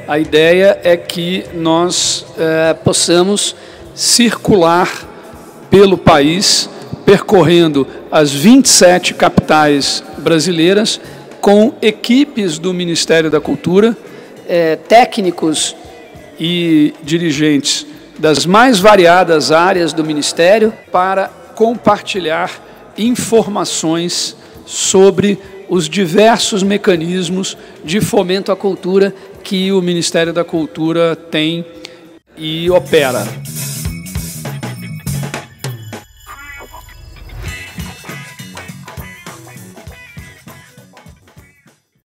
A ideia é que nós possamos circular pelo país, percorrendo as 27 capitais brasileiras, com equipes do Ministério da Cultura, técnicos e dirigentes das mais variadas áreas do Ministério, para compartilhar informações sobre os diversos mecanismos de fomento à cultura que o Ministério da Cultura tem e opera.